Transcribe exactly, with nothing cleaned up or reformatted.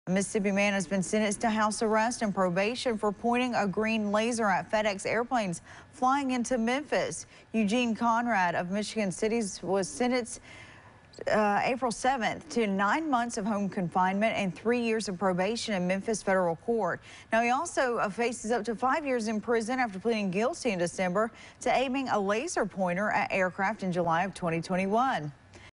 A Mississippi man has been sentenced to house arrest and probation for pointing a green laser at FedEx airplanes flying into Memphis. Eugene Conrad of Michigan City was sentenced uh, April seventh to nine months of home confinement and three years of probation in Memphis federal court. Now, he also uh, faces up to five years in prison after pleading guilty in December to aiming a laser pointer at aircraft in July of twenty twenty-one.